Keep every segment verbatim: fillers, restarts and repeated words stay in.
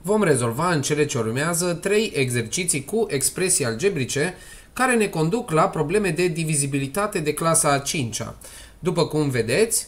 Vom rezolva în cele ce urmează trei exerciții cu expresii algebrice care ne conduc la probleme de divizibilitate de clasa a cincea. După cum vedeți,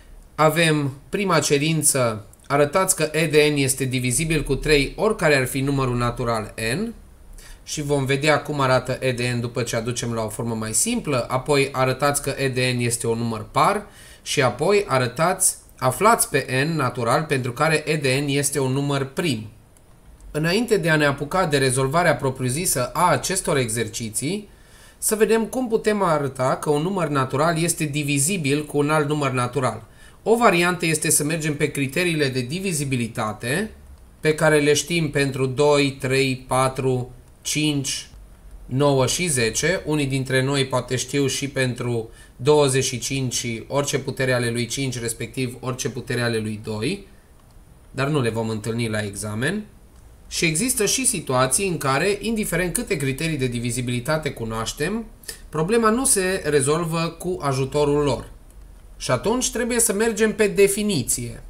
avem prima cerință: arătați că e de n este divizibil cu trei oricare ar fi numărul natural n. Și vom vedea cum arată e de n după ce aducem la o formă mai simplă. Apoi arătați că e de n este un număr par și apoi arătați, aflați pe n natural pentru care e de n este un număr prim. Înainte de a ne apuca de rezolvarea propriu-zisă a acestor exerciții, să vedem cum putem arăta că un număr natural este divizibil cu un alt număr natural. O variantă este să mergem pe criteriile de divizibilitate, pe care le știm pentru doi, trei, patru, cinci, nouă și zece. Unii dintre noi poate știu și pentru douăzeci și cinci și orice putere ale lui cinci, respectiv orice putere ale lui doi, dar nu le vom întâlni la examen. Și există și situații în care, indiferent câte criterii de divizibilitate cunoaștem, problema nu se rezolvă cu ajutorul lor. Și atunci trebuie să mergem pe definiție.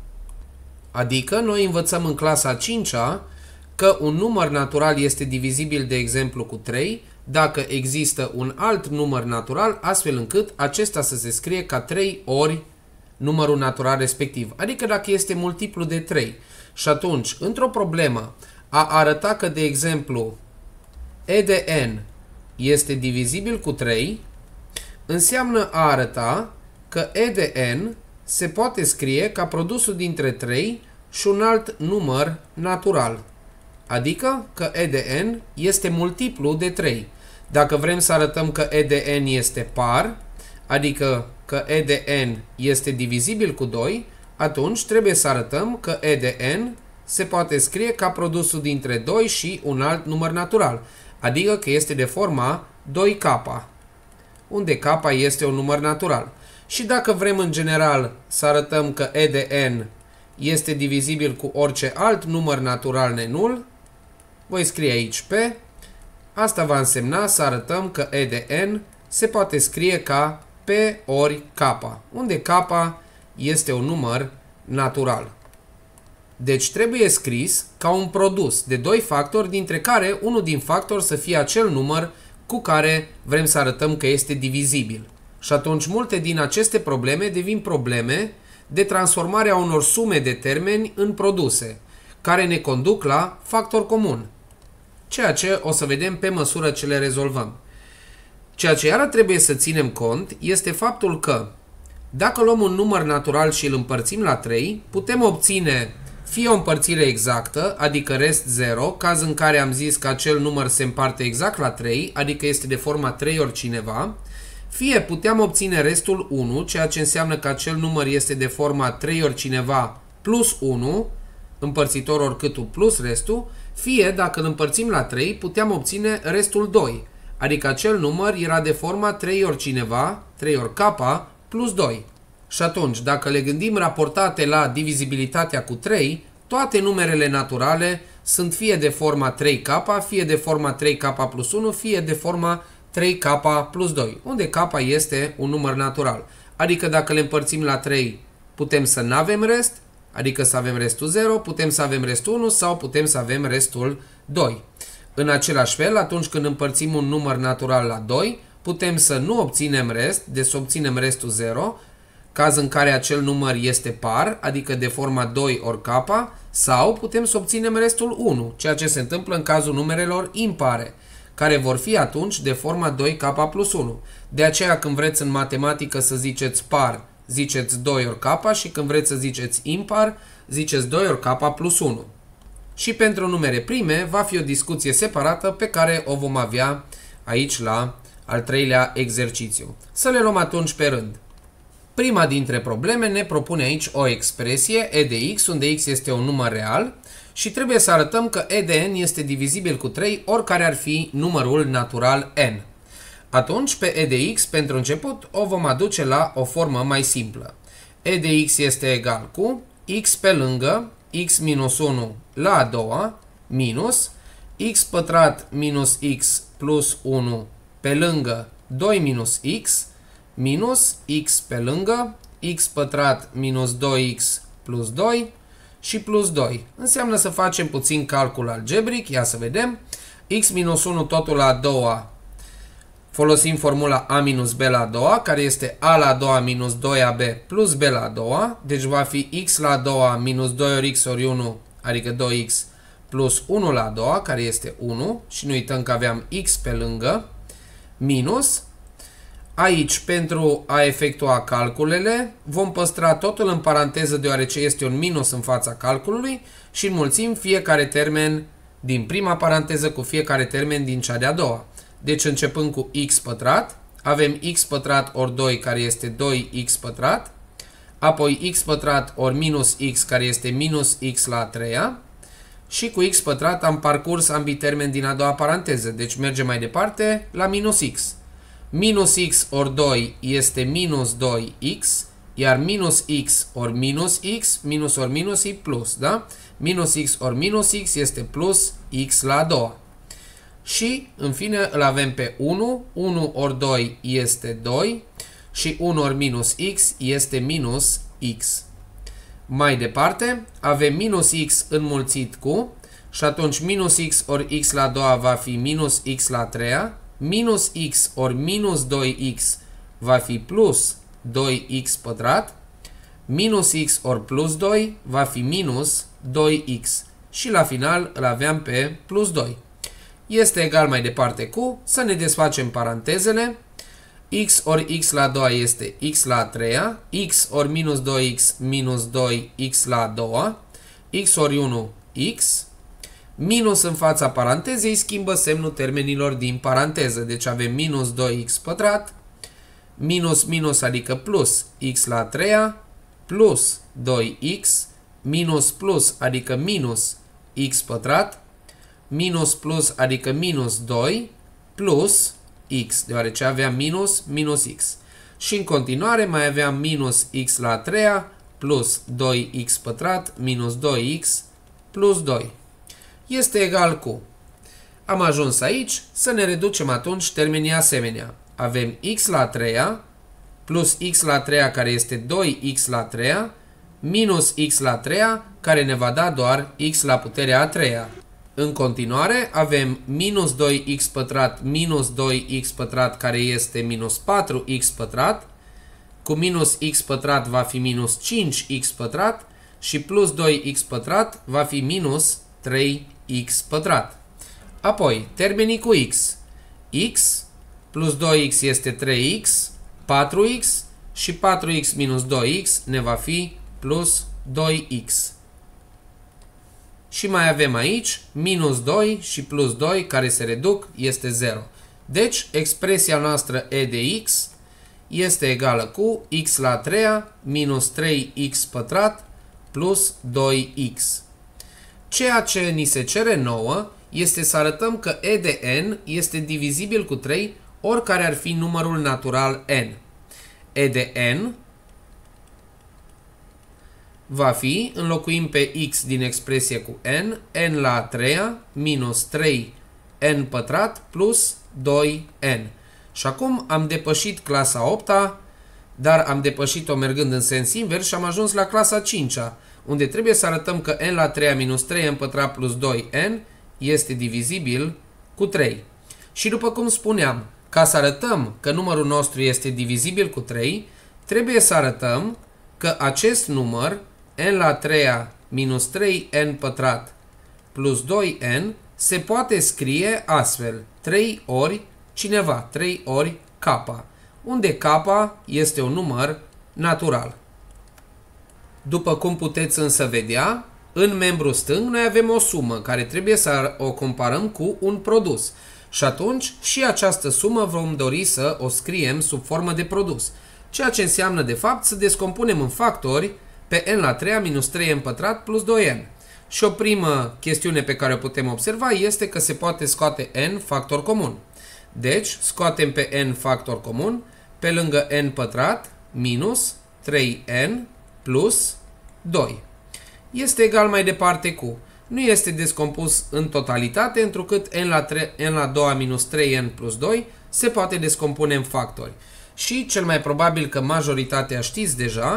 Adică noi învățăm în clasa a cincea că un număr natural este divizibil, de exemplu, cu trei, dacă există un alt număr natural, astfel încât acesta să se scrie ca trei ori numărul natural respectiv. Adică dacă este multiplu de trei. Și atunci, într-o problemă, a arăta că, de exemplu, e de n este divizibil cu trei, înseamnă a arăta că e de n se poate scrie ca produsul dintre trei și un alt număr natural. Adică că e de n este multiplu de trei. Dacă vrem să arătăm că e de n este par, adică că e de n este divizibil cu doi, atunci trebuie să arătăm că e de n se poate scrie ca produsul dintre doi și un alt număr natural, adică că este de forma doi K, unde K este un număr natural. Și dacă vrem în general să arătăm că e de n este divizibil cu orice alt număr natural nenul, voi scrie aici P. Asta va însemna să arătăm că e de n se poate scrie ca P ori K, unde K este un număr natural. Deci trebuie scris ca un produs de doi factori, dintre care unul din factori să fie acel număr cu care vrem să arătăm că este divizibil. Și atunci multe din aceste probleme devin probleme de transformare a unor sume de termeni în produse, care ne conduc la factor comun. Ceea ce o să vedem pe măsură ce le rezolvăm. Ceea ce iară trebuie să ținem cont este faptul că dacă luăm un număr natural și îl împărțim la trei, putem obține fie o împărțire exactă, adică rest zero, caz în care am zis că acel număr se împarte exact la trei, adică este de forma trei ori cineva, fie puteam obține restul unu, ceea ce înseamnă că acel număr este de forma trei ori cineva plus unu, împărțitor oricâtul plus restul, fie, dacă îl împărțim la trei, puteam obține restul doi, adică acel număr era de forma trei ori cineva, trei ori K, plus doi. Și atunci, dacă le gândim raportate la divizibilitatea cu trei, toate numerele naturale sunt fie de forma trei K, fie de forma trei K plus unu, fie de forma trei K plus doi, unde K este un număr natural. Adică dacă le împărțim la trei, putem să nu avem rest, adică să avem restul zero, putem să avem restul unu sau putem să avem restul doi. În același fel, atunci când împărțim un număr natural la doi, putem să nu obținem rest, deci să obținem restul zero, caz în care acel număr este par, adică de forma doi ori K, sau putem să obținem restul unu, ceea ce se întâmplă în cazul numerelor impare, care vor fi atunci de forma doi K plus unu. De aceea când vreți în matematică să ziceți par, ziceți doi ori K, și când vreți să ziceți impar, ziceți doi ori K plus unu. Și pentru numere prime va fi o discuție separată pe care o vom avea aici la al treilea exercițiu. Să le luăm atunci pe rând. Prima dintre probleme ne propune aici o expresie e de x, unde x este un număr real și trebuie să arătăm că e de n este divizibil cu trei oricare ar fi numărul natural n. Atunci pe e de x, pentru început, o vom aduce la o formă mai simplă. E de x este egal cu x pe lângă x minus unu la a doua minus x pătrat minus x plus unu pe lângă doi minus x minus x pe lângă x pătrat minus doi x plus doi și plus doi. Înseamnă să facem puțin calcul algebric. Ia să vedem. X minus unu totul la a doua. Folosim formula a minus b la a doua, care este a la a doua minus doi a b plus b la a doua. Deci va fi x la a doua minus doi ori x ori unu, adică doi x, plus unu la a doua, care este unu. Și nu uităm că aveam x pe lângă, minus. Aici, pentru a efectua calculele, vom păstra totul în paranteză deoarece este un minus în fața calculului și înmulțim fiecare termen din prima paranteză cu fiecare termen din cea de-a doua. Deci începând cu x pătrat, avem x pătrat ori doi care este doi x pătrat, apoi x pătrat ori minus x care este minus x la a treia și cu x pătrat am parcurs ambii termeni din a doua paranteză, deci mergem mai departe la minus x. Minus x ori doi este minus doi x, iar minus x ori minus x, minus ori minus e plus, da? Minus x ori minus x este plus x la a doua. Și, în fine, îl avem pe unu, unu ori doi este doi și unu ori minus x este minus x. Mai departe, avem minus x înmulțit cu, și atunci minus x ori x la a doua va fi minus x la a treia, minus x ori minus doi x va fi plus doi x pătrat, minus x ori plus doi va fi minus doi x și la final îl aveam pe plus doi. Este egal mai departe cu, să ne desfacem parantezele, x ori x la a doua este x la a treia, x ori minus doi x minus doi x la a doua, x ori unu x, minus în fața parantezei schimbă semnul termenilor din paranteză, deci avem minus doi x pătrat, minus minus adică plus x la a treia, plus doi x, minus plus adică minus x pătrat, minus plus adică minus doi, plus x, deoarece aveam minus, minus x. Și în continuare mai aveam minus x la a treia, plus doi x pătrat, minus doi x, plus doi. Este egal cu. Am ajuns aici, să ne reducem atunci termenii asemenea. Avem x la a treia, plus x la a treia care este doi x la a treia, minus x la a treia care ne va da doar x la puterea a treia. În continuare avem minus doi x pătrat minus doi x pătrat care este minus patru x pătrat, cu minus x pătrat va fi minus cinci x pătrat și plus doi x pătrat va fi minus trei x pătrat. Apoi termenii cu x. X plus doi x este trei x, patru x și patru x minus doi x ne va fi plus doi x. Și mai avem aici minus doi și plus doi care se reduc este zero. Deci expresia noastră e de x este egală cu x la a treia minus trei x pătrat plus doi x. Ceea ce ni se cere nouă este să arătăm că e de n este divizibil cu trei oricare ar fi numărul natural n. E de n va fi, înlocuim pe x din expresie cu n, n la a treia minus trei n pătrat plus doi n. Și acum am depășit clasa a opta, dar am depășit-o mergând în sens invers și am ajuns la clasa a cincea, unde trebuie să arătăm că n la a treia minus trei n pătrat plus doi n este divizibil cu trei. Și după cum spuneam, ca să arătăm că numărul nostru este divizibil cu trei, trebuie să arătăm că acest număr n la a treia minus trei n pătrat plus doi n se poate scrie astfel, trei ori cineva, trei ori k, unde k este un număr natural. După cum puteți însă vedea, în membrul stâng noi avem o sumă care trebuie să o comparăm cu un produs. Și atunci și această sumă vom dori să o scriem sub formă de produs. Ceea ce înseamnă de fapt să descompunem în factori pe n la a treia minus trei n pătrat plus doi n. Și o primă chestiune pe care o putem observa este că se poate scoate n factor comun. Deci scoatem pe n factor comun, pe lângă n pătrat minus trei n plus doi. Este egal mai departe cu. Nu este descompus în totalitate, întrucât n la, n la a doua minus trei n plus doi se poate descompune în factori. Și cel mai probabil că majoritatea știți deja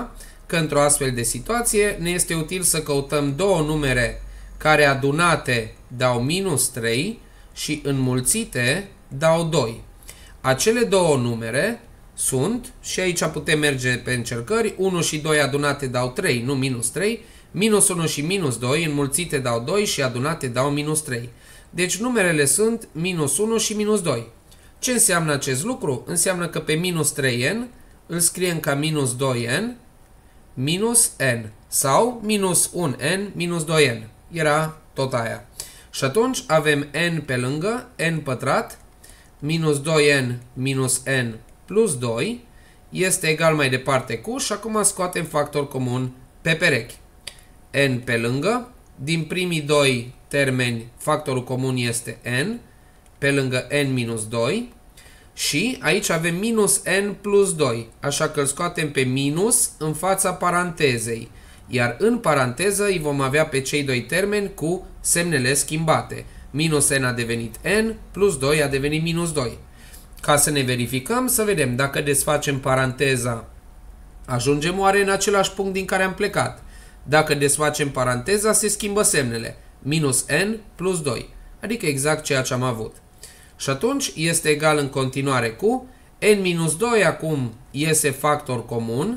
că într-o astfel de situație ne este util să căutăm două numere care adunate dau minus trei și înmulțite dau doi. Acele două numere sunt, și aici putem merge pe încercări, unu și doi adunate dau trei, nu minus trei, minus unu și minus doi înmulțite dau doi și adunate dau minus trei. Deci numerele sunt minus unu și minus doi. Ce înseamnă acest lucru? Înseamnă că pe minus trei n îl scriem ca minus doi n minus n sau minus unu n minus doi n. Era tot aia. Și atunci avem n pe lângă n pătrat minus doi n minus n plus doi este egal mai departe cu, și acum scoatem factor comun pe perechi. N pe lângă, din primii doi termeni factorul comun este n, pe lângă n minus doi, și aici avem minus n plus doi, așa că îl scoatem pe minus în fața parantezei, iar în paranteză îi vom avea pe cei doi termeni cu semnele schimbate. Minus n a devenit n, plus doi a devenit minus doi. Ca să ne verificăm, să vedem dacă desfacem paranteza, ajungem oare în același punct din care am plecat. Dacă desfacem paranteza, se schimbă semnele. Minus n plus doi, adică exact ceea ce am avut. Și atunci este egal în continuare cu n minus doi, acum iese factor comun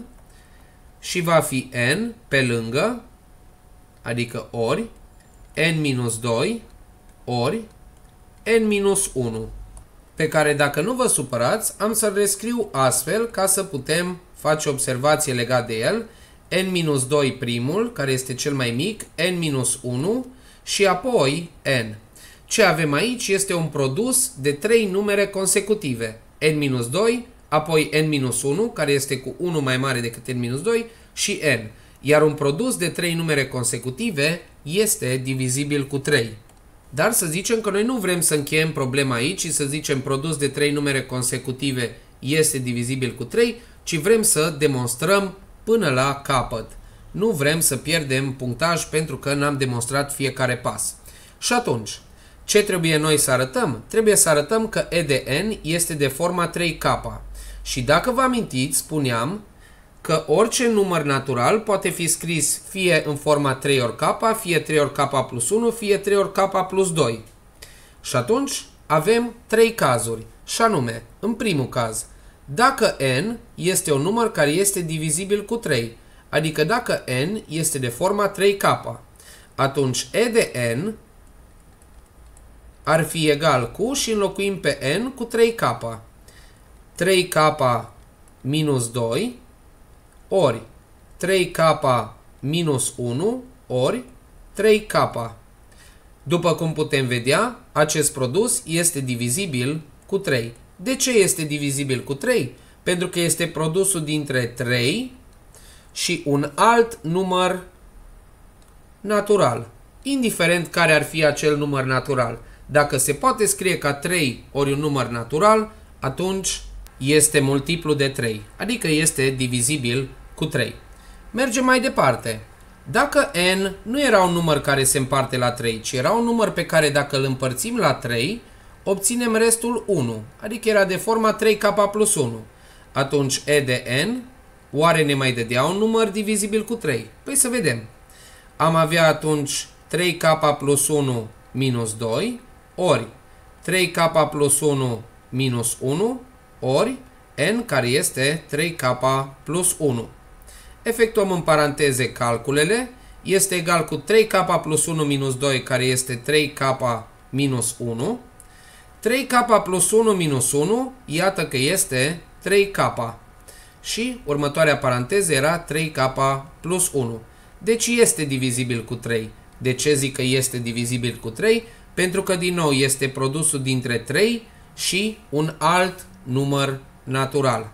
și va fi n pe lângă, adică ori, n minus doi ori n minus unu, pe care, dacă nu vă supărați, am să-l rescriu astfel ca să putem face observație legat de el. N minus doi primul, care este cel mai mic, n minus unu și apoi n. Ce avem aici este un produs de trei numere consecutive. N minus doi, apoi n minus unu, care este cu unu mai mare decât n minus doi, și n. Iar un produs de trei numere consecutive este divizibil cu trei. Dar să zicem că noi nu vrem să încheiem problema aici și să zicem produs de trei numere consecutive este divizibil cu trei, ci vrem să demonstrăm până la capăt. Nu vrem să pierdem punctaj pentru că n-am demonstrat fiecare pas. Și atunci, ce trebuie noi să arătăm? Trebuie să arătăm că E de n este de forma trei K. Și dacă vă amintiți, spuneam că orice număr natural poate fi scris fie în forma trei ori K, fie trei ori K plus unu, fie trei ori K plus doi. Și atunci avem trei cazuri. Și anume, în primul caz, dacă n este un număr care este divizibil cu trei, adică dacă n este de forma trei K, atunci E de n ar fi egal cu, și înlocuim pe n cu trei K. trei K minus doi ori trei K minus unu ori trei K. După cum putem vedea, acest produs este divizibil cu trei. De ce este divizibil cu trei? Pentru că este produsul dintre trei și un alt număr natural. Indiferent care ar fi acel număr natural. Dacă se poate scrie ca trei ori un număr natural, atunci este multiplu de trei, adică este divizibil cu trei. Mergem mai departe. Dacă n nu era un număr care se împarte la trei, ci era un număr pe care dacă îl împărțim la trei, obținem restul unu, adică era de forma trei K plus unu. Atunci E de n, oare ne mai dădea un număr divizibil cu trei? Păi să vedem. Am avea atunci trei K plus unu minus doi, ori trei K plus unu minus unu, ori n, care este trei K plus unu. Efectuăm în paranteze calculele, este egal cu trei K plus unu minus doi, care este trei K minus unu. trei K plus unu minus unu, iată că este trei K. Și următoarea paranteză era trei K plus unu. Deci este divizibil cu trei. De ce zic că este divizibil cu trei? Pentru că din nou este produsul dintre trei și un alt număr natural.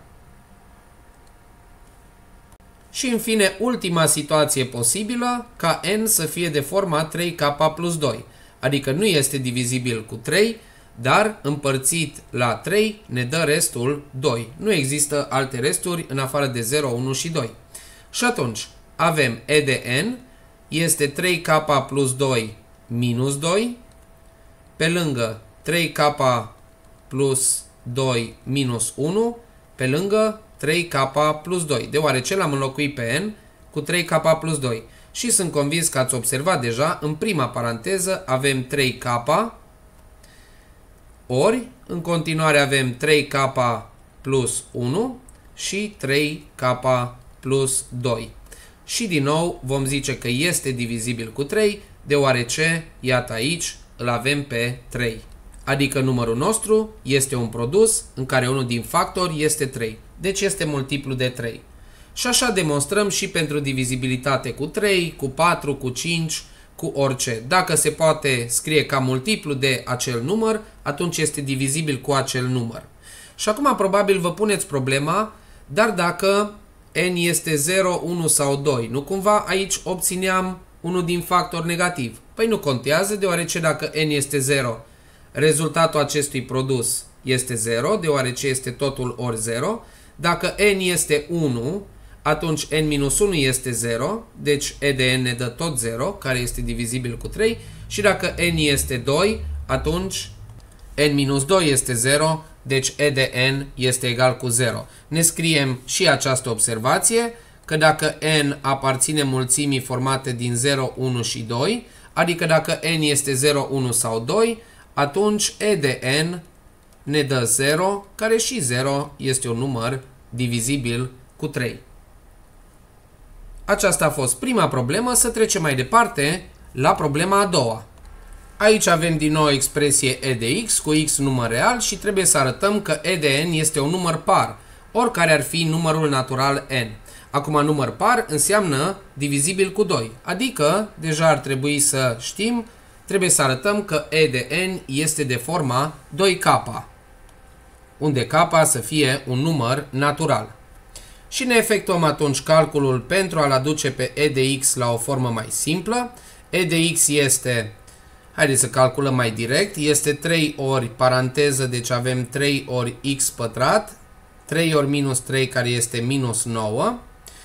Și în fine, ultima situație posibilă, ca n să fie de forma trei K plus doi. Adică nu este divizibil cu trei, dar împărțit la trei ne dă restul doi. Nu există alte resturi în afară de zero, unu și doi. Și atunci avem E de n este trei K plus doi minus doi, pe lângă trei K plus doi minus unu, pe lângă trei K plus doi. Deoarece l-am înlocuit pe n, cu trei k plus doi. Și sunt convins că ați observat deja, în prima paranteză avem trei k ori, în continuare avem trei k plus unu și trei k plus doi. Și din nou vom zice că este divizibil cu trei, deoarece, iată aici, îl avem pe trei. Adică numărul nostru este un produs în care unul din factori este trei. Deci este multiplu de trei. Și așa demonstrăm și pentru divizibilitate cu trei, cu patru, cu cinci, cu orice. Dacă se poate scrie ca multiplu de acel număr, atunci este divizibil cu acel număr. Și acum probabil vă puneți problema, dar dacă n este zero, unu sau doi, nu cumva aici obțineam unul din factori negativ? Păi nu contează, deoarece dacă n este zero, rezultatul acestui produs este zero, deoarece este totul ori zero. Dacă n este unu, atunci n minus unu este zero, deci e de n ne dă tot zero, care este divizibil cu trei. Și dacă n este doi, atunci n minus doi este zero, deci e de n este egal cu zero. Ne scriem și această observație, că dacă n aparține mulțimii formate din zero, unu și doi, adică dacă n este zero, unu sau doi, atunci e de n ne dă zero, care și zero este un număr divizibil cu trei. Aceasta a fost prima problemă, să trecem mai departe la problema a doua. Aici avem din nou expresie e de x cu x număr real și trebuie să arătăm că e de n este un număr par, oricare ar fi numărul natural n. Acum număr par înseamnă divizibil cu doi, adică deja ar trebui să știm, trebuie să arătăm că e de n este de forma doi k, unde k să fie un număr natural. Și ne efectuăm atunci calculul pentru a-l aduce pe e de x la o formă mai simplă. E de x este, haideți să calculăm mai direct, este trei ori paranteză, deci avem trei ori x pătrat, trei ori minus trei care este minus nouă,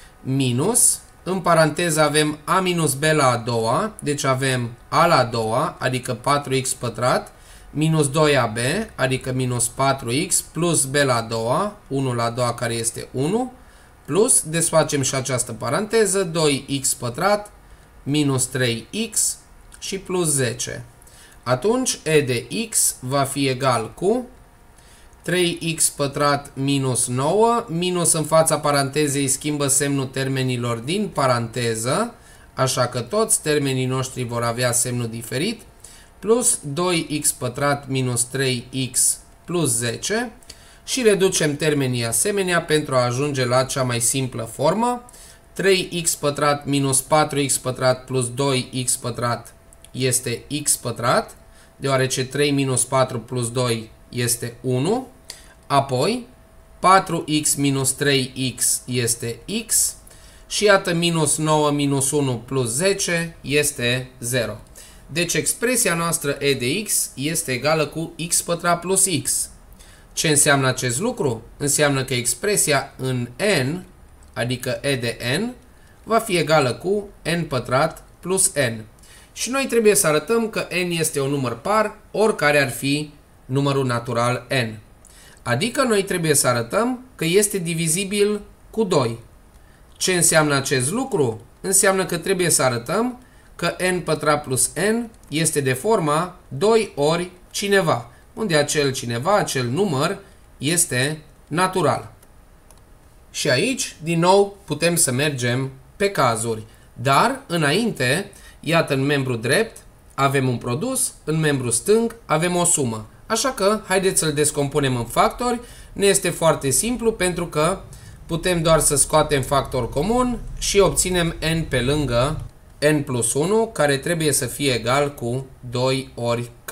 minus, în paranteză avem a minus b la a doua, deci avem a la a doua, adică patru x pătrat, minus doi a b, adică minus patru x, plus b la a doua, unu la a doua care este unu, plus, desfacem și această paranteză, doi x pătrat, minus trei x și plus zece. Atunci e de x va fi egal cu trei x pătrat minus nouă, minus în fața parantezei schimbă semnul termenilor din paranteză, așa că toți termenii noștri vor avea semnul diferit, plus doi x pătrat minus trei x plus zece și reducem termenii asemenea pentru a ajunge la cea mai simplă formă. trei x pătrat minus patru x pătrat plus doi x pătrat este x pătrat, deoarece trei minus patru plus doi este unu. Apoi patru x minus trei x este x și iată minus nouă minus unu plus zece este zero. Deci expresia noastră e de x este egală cu x pătrat plus x. Ce înseamnă acest lucru? Înseamnă că expresia în n, adică e de n, va fi egală cu n pătrat plus n. Și noi trebuie să arătăm că n este un număr par, oricare ar fi numărul natural n. Adică noi trebuie să arătăm că este divizibil cu doi. Ce înseamnă acest lucru? Înseamnă că trebuie să arătăm că n pătrat plus n este de forma doi ori cineva, unde acel cineva, acel număr, este natural. Și aici, din nou, putem să mergem pe cazuri. Dar, înainte, iată în membru drept, avem un produs, în membru stâng avem o sumă. Așa că, haideți să-l descompunem în factori. Ne este foarte simplu pentru că putem doar să scoatem factor comun și obținem n pe lângă n plus unu, care trebuie să fie egal cu doi ori k.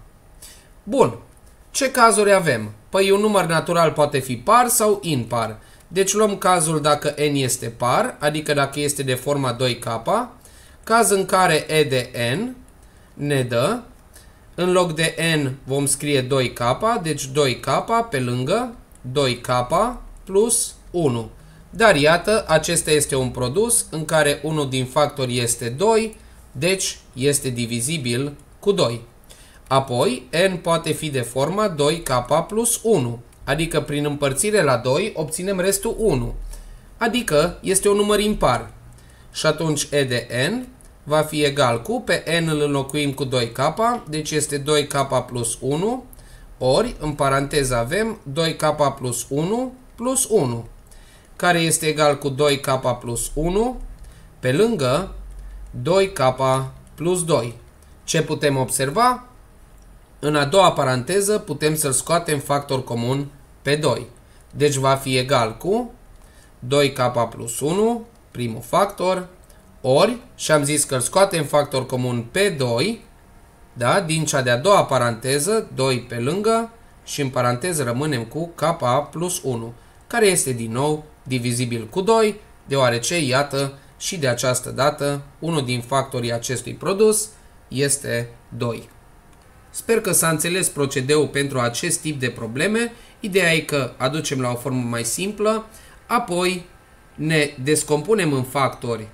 Bun. Ce cazuri avem? Păi un număr natural poate fi par sau impar. Deci luăm cazul dacă n este par, adică dacă este de forma doi k, caz în care e de n ne dă, în loc de n vom scrie doi k, deci doi k pe lângă doi k plus unu. Dar iată, acesta este un produs în care unul din factori este doi, deci este divizibil cu doi. Apoi, n poate fi de forma doi k plus unu, adică prin împărțire la doi obținem restul unu, adică este un număr impar. Și atunci E de n va fi egal cu, pe n îl înlocuim cu doi k, deci este doi k plus unu, ori, în paranteză avem doi k plus unu plus unu, care este egal cu doi k plus unu, pe lângă doi k plus doi. Ce putem observa? În a doua paranteză putem să-l scoatem factor comun pe doi. Deci va fi egal cu doi k plus unu, primul factor, ori, și am zis că îl scoatem factor comun pe doi, da? Din cea de-a doua paranteză, doi pe lângă, și în paranteză rămânem cu k plus unu, care este din nou divizibil cu doi, deoarece, iată, și de această dată, unul din factorii acestui produs este doi. Sper că s-a înțeles procedeul pentru acest tip de probleme. Ideea e că aducem la o formă mai simplă, apoi ne descompunem în factori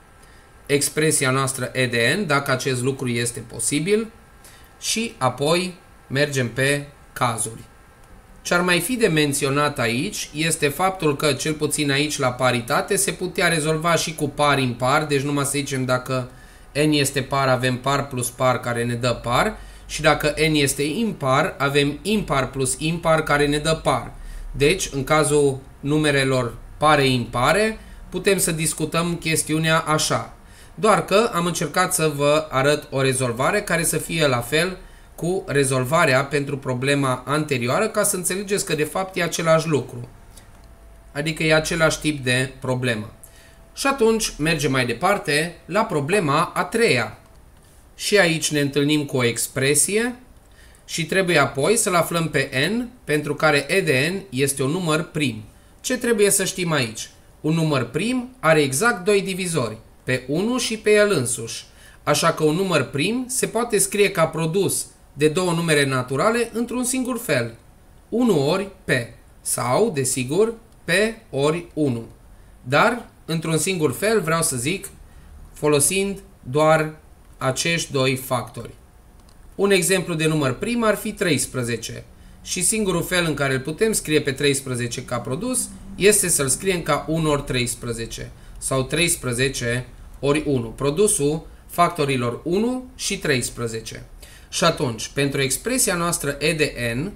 expresia noastră E de n, dacă acest lucru este posibil, și apoi mergem pe cazuri. Ce ar mai fi de menționat aici este faptul că, cel puțin aici la paritate, se putea rezolva și cu par impar, deci numai să zicem dacă n este par, avem par plus par care ne dă par, și dacă n este impar, avem impar plus impar care ne dă par. Deci, în cazul numerelor pare-impare, putem să discutăm chestiunea așa. Doar că am încercat să vă arăt o rezolvare care să fie la fel cu rezolvarea pentru problema anterioară, ca să înțelegeți că de fapt e același lucru. Adică e același tip de problemă. Și atunci mergem mai departe la problema a treia. Și aici ne întâlnim cu o expresie și trebuie apoi să-l aflăm pe n, pentru care E de n este un număr prim. Ce trebuie să știm aici? Un număr prim are exact doi divizori, pe unu și pe el însuși. Așa că un număr prim se poate scrie ca produs de două numere naturale într-un singur fel. unu ori p sau, desigur, p ori unu. Dar, într-un singur fel, vreau să zic, folosind doar acești doi factori. Un exemplu de număr prim ar fi treisprezece și singurul fel în care îl putem scrie pe treisprezece ca produs este să-l scriem ca unu ori treisprezece sau treisprezece ori unu, produsul factorilor unu și treisprezece. Și atunci, pentru expresia noastră E de n,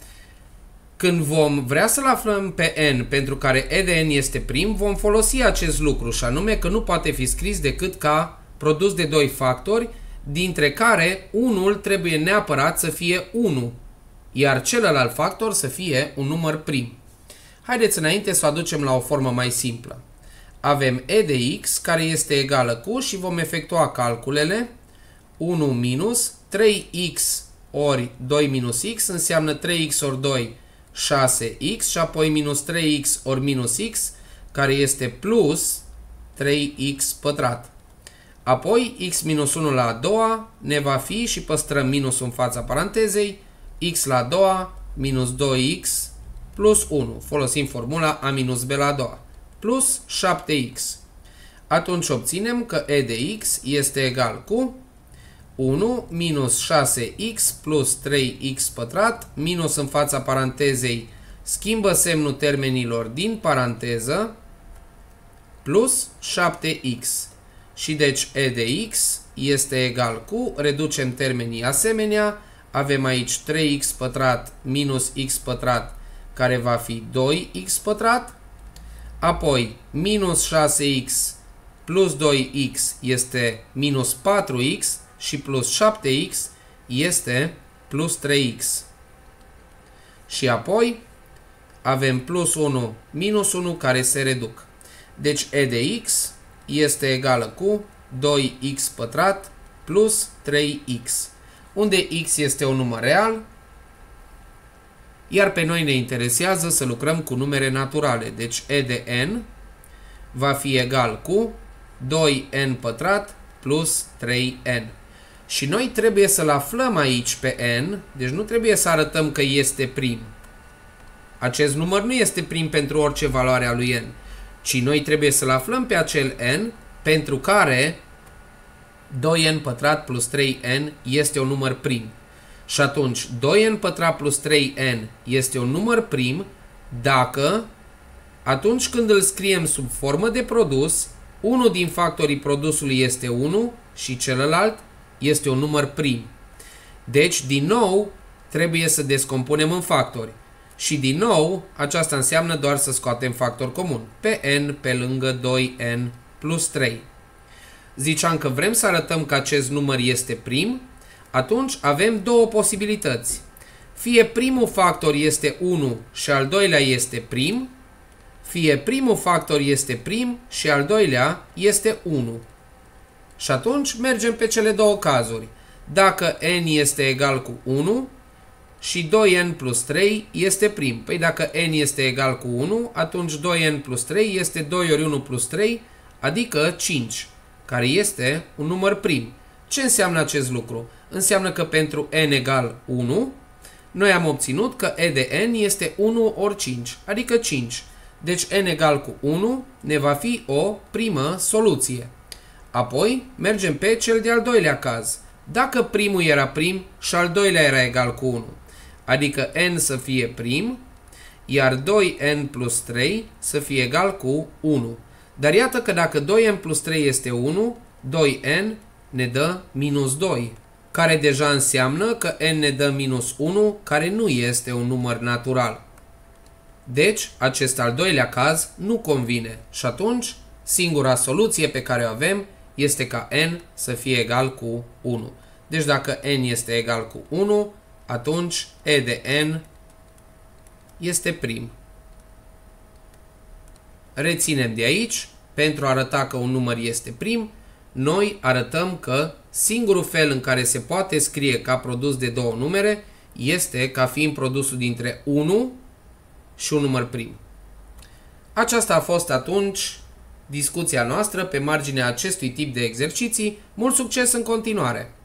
când vom vrea să-l aflăm pe n pentru care E de n este prim, vom folosi acest lucru, și anume că nu poate fi scris decât ca produs de doi factori, dintre care unul trebuie neapărat să fie unu, iar celălalt factor să fie un număr prim. Haideți înainte să o aducem la o formă mai simplă. Avem E de x care este egală cu, și vom efectua calculele, unu minus trei x ori doi minus x înseamnă trei x ori doi, șase x, și apoi minus trei x ori minus x, care este plus trei x pătrat. Apoi x minus unu la a doua ne va fi, și păstrăm minusul în fața parantezei, x la a doua minus doi x plus unu. Folosim formula a minus b la a doua, plus șapte x. Atunci obținem că E de x este egal cu unu minus șase x plus trei x pătrat, minus în fața parantezei, schimbă semnul termenilor din paranteză, plus șapte x. Și deci E de x este egal cu, reducem termenii asemenea, avem aici trei x pătrat minus x pătrat, care va fi doi x pătrat, apoi minus șase x plus doi x este minus patru x și plus șapte x este plus trei x. Și apoi avem plus unu minus unu care se reduc. Deci E de x este egală cu doi x pătrat plus trei x, unde x este un număr real, iar pe noi ne interesează să lucrăm cu numere naturale. Deci E de n va fi egal cu doi n pătrat plus trei n. Și noi trebuie să-l aflăm aici pe n, deci nu trebuie să arătăm că este prim. Acest număr nu este prim pentru orice valoare a lui n, ci noi trebuie să-l aflăm pe acel n pentru care doi n pătrat plus trei n este un număr prim. Și atunci doi n pătrat plus trei n este un număr prim dacă, atunci când îl scriem sub formă de produs, Unul din factorii produsului este unu și celălalt este un număr prim. Deci, din nou, trebuie să descompunem în factori. Și din nou, aceasta înseamnă doar să scoatem factor comun. Pe n pe lângă doi n plus trei. Ziceam că vrem să arătăm că acest număr este prim, atunci avem două posibilități. Fie primul factor este unu și al doilea este prim, fie primul factor este prim și al doilea este unu. Și atunci mergem pe cele două cazuri. Dacă n este egal cu unu și doi n plus trei este prim. Păi dacă n este egal cu unu, atunci doi n plus trei este doi ori unu plus trei, adică cinci, care este un număr prim. Ce înseamnă acest lucru? Înseamnă că pentru n egal unu, noi am obținut că e de n este unu ori cinci, adică cinci. Deci n egal cu unu ne va fi o primă soluție. Apoi mergem pe cel de-al doilea caz. Dacă primul era prim și al doilea era egal cu unu, adică n să fie prim, iar doi n plus trei să fie egal cu unu. Dar iată că dacă doi n plus trei este unu, doi n ne dă minus doi, care deja înseamnă că n ne dă minus unu, care nu este un număr natural. Deci, acest al doilea caz nu convine și atunci singura soluție pe care o avem este ca n să fie egal cu unu. Deci dacă n este egal cu unu, atunci e de n este prim. Reținem de aici, pentru a arăta că un număr este prim, noi arătăm că singurul fel în care se poate scrie ca produs de două numere este ca fiind produsul dintre unu și un număr prim. Aceasta a fost atunci discuția noastră pe marginea acestui tip de exerciții. Mult succes în continuare!